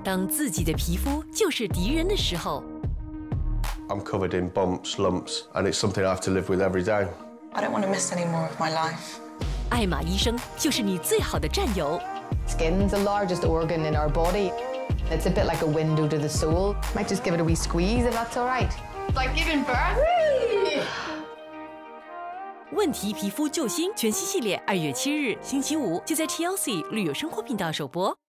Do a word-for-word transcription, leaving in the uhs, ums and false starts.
当自己的皮肤就是敌人的时候。 I'm covered in bumps, lumps, and it's something I have to live with every day. I don't want to miss any more of my life. 艾玛医生就是你最好的战友。 Skin's the largest organ in our body. It's a bit like a window to the soul. Might just give it a wee squeeze if that's all right. It's like giving birth. 问题皮肤救星全新系列，二月七日星期五就在 T L C 旅游生活频道首播。